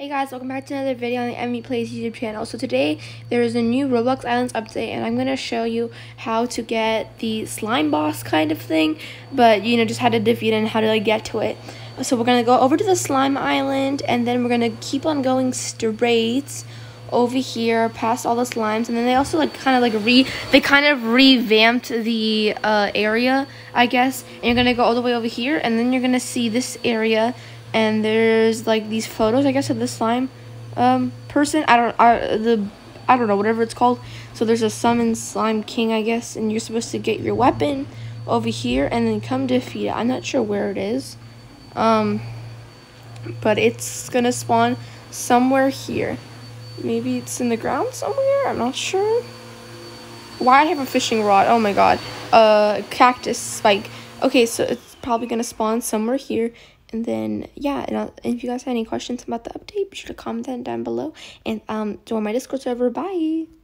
Hey guys, welcome back to another video on the Emmy Plays YouTube channel. So today there is a new Roblox Islands update and I'm going to show you how to get the slime boss kind of thing, but just how to defeat it and how to get to it. So we're going to go over to the slime island and then we're going to keep on going straight over here past all the slimes, and then they also kind of revamped the area, I guess. And you're going to go all the way over here and then you're going to see this area. And there's these photos, I guess, of the slime person. I don't know, whatever it's called. So there's a summon slime king, I guess, and you're supposed to get your weapon over here and then come defeat it. I'm not sure where it is, but it's gonna spawn somewhere here. Maybe it's in the ground somewhere. I'm not sure. Why I have a fishing rod? Oh my god. Cactus spike. Okay, so it's probably gonna spawn somewhere here. And then, yeah, and if you guys have any questions about the update, be sure to comment that down below. And join my Discord server. Bye!